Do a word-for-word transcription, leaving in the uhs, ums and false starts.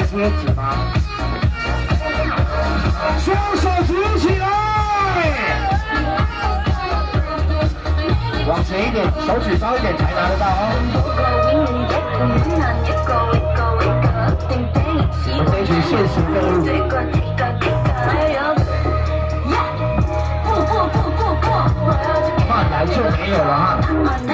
个贴纸吗？双手举起来，往前一点，手举高一点才拿得到哦。我这一群现实任务。慢来就没有了哈。